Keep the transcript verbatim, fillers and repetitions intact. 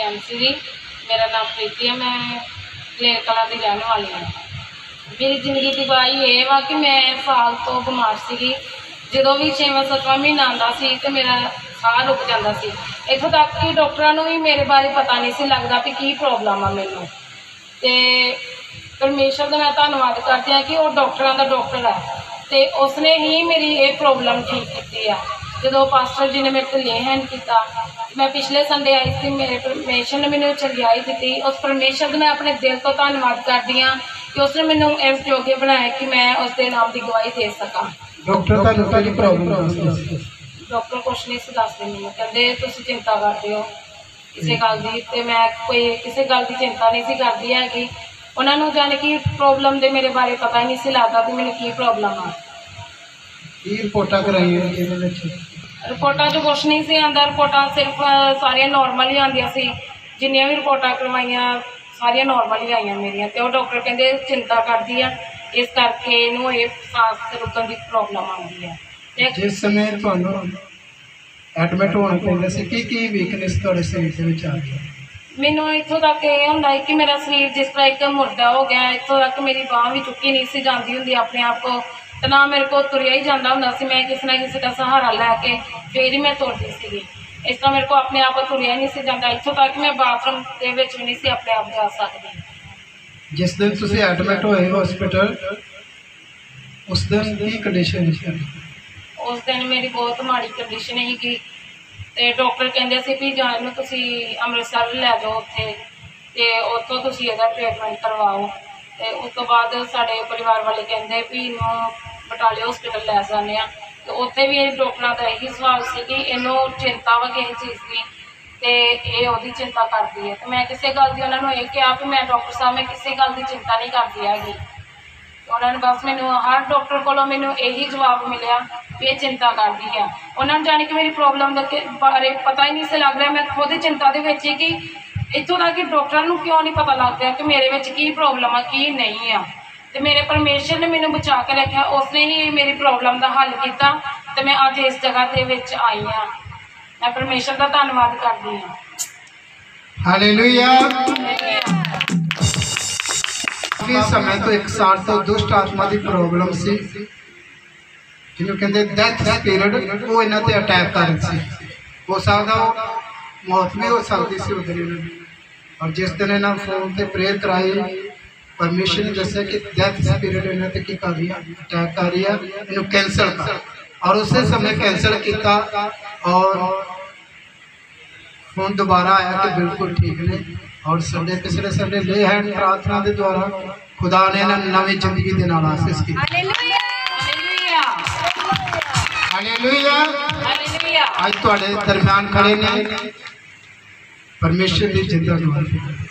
MC जी, मेरा नाम प्रीति है, मैं कलेर कला की रहने वाली हूँ। मेरी जिंदगी की गवाही ये वा कि मैं साल तो बीमार सी, जो भी छेवां सतवां महीना आता सी तो मेरा साह रुक जाता सी। इत्थों तक कि डॉक्टरों भी मेरे बारे पता नहीं सी लगता कि की प्रॉब्लम आ मैनू। तो परमेश्वर का मैं धन्यवाद करती हाँ कि वो डॉक्टरों का डॉक्टर है, तो उसने ही मेरी ये प्रॉब्लम ठीक की है। जो पास्टर जी ने मेरे को ले हैंड किया, मैं पिछले संडे आई थी, मेरे परमेश्वर ने मैंने चंगियाई दी। उस परमेश्वर का मैं अपने दिल तो धन्यवाद करती हाँ कि उसने मैंने इस योग्य बनाया कि मैं उसके नाम की गवाही दे सका। डॉक्टर डॉक्टर कुछ नहीं दसते, मैंने कहते तुम चिंता करते हो किसी गल की, तो मैं कोई किसी गल की चिंता नहीं सी करती हैगी। उन्होंने जाने कि प्रॉब्लम दे मेरे बारे पता ही नहीं सी लगता कि मैंने की प्रॉब्लम आ। रिपोर्टा कराई रिपोर्टा जो कुछ नहीं सी आंदा, रिपोर्टा सिर्फ सारिया नॉर्मल ही आंदियां सी। जिन्नियां भी रिपोर्टा करवाइयां सारिया नॉर्मल ही आईयां मेरियां। तो डॉक्टर कहते चिंता करती है, इस करके इनू ये सांस रुकन की प्रॉब्लम आती है। जिस समय एडमिट होना पैंदा सी की की वीकनेस तुहाडे शरीर दे विच आ गई? मैनू इत्थों तक ये होंदा है कि मेरा शरीर जिस तरह एक मुर्दा हो गया, इत्थों तक मेरी बांह भी चुकी नहीं सी जाती हुंदी अपने आप को, तो ना मेरे को तुरिया ही जाता हुंदा सी। मैं किसी ना किसी का सहारा लैके फिर ही मैं तुरती सी। इस तरह मेरे को अपने आप तुरिया नहीं सी जाता, इत्थों तक मैं बाथरूम के विच भी नहीं सी अपने आप जा सकती। जिस दिन तुसीं एडमिट होए हॉस्पिटल, उस दिन की कंडीशन सी? उस दिन मेरी बहुत माड़ी कंडीशन हैगी, तो डॉक्टर कहते सी भी जान नूं तुसीं अमृतसर लै जाओ, उत्थे ते उत्थों तुसीं इहदा ट्रीटमेंट करवाओ। तो उस तो बाद साडे परिवार वाले कहते भी इनू बटाले हॉस्पिटल लै जाने आ, तो उत्थे भी डॉक्टरों का यही सवाल से कि इनू चिंता वा किसी चीज़ की, तो ये ओहदी चिंता करती है। तो मैं किसी गल की उन्होंने ये कहा कि मैं डॉक्टर साहब मैं किसी गल की चिंता नहीं करती हैगी। उन्होंने बस मैनू हर डॉक्टर को मैनू यही जवाब मिले भी ये चिंता करती है। उन्होंने जाने कि मेरी प्रॉब्लम के बारे पता ही नहीं से लग रहा, मैं खुद ही चिंता के विच कि इतों तक कि डॉक्टर को क्यों नहीं पता लगता कि मेरे में की प्रॉब्लम आ की नहीं आ। तो मेरे परमेश्वर ने मैनू बचा के रखा, उसने ही मेरी प्रॉब्लम का हल किया, तो मैं अज इस जगह के विच आई हाँ। मैं परमेश्वर का धन्यवाद करती हाँ। हालेलुया। काफी समय तो एक साल तो दुष्ट आत्मा की प्रॉब्लम सी, जिन्होंने कहते डेथ स्पिरिट, वो इन्हों पर अटैक कर रही सी। हो सकता वो मौत भी हो सकती सी उस दिन। और जिस दिन इन्होंने फोन पर प्रेयर कराई, परमेश्वर ने दसा कि डेथ स्पिरिट इन्हों पर की कर रही है, अटैक कर रही है, इन्हू कैंसल कर। और उस समय कैंसल किया और फोन दोबारा आया कि बिल्कुल ठीक ने। और संडे पिछले संडे ले हैंड प्रार्थना के द्वारा खुदा ने इन्हें नवी जिंदगी के नाल आशीष की। हालेलुया। आज तुहाडे दरम्यान खड़े ने परमेश्वर की जिंदा गवाही।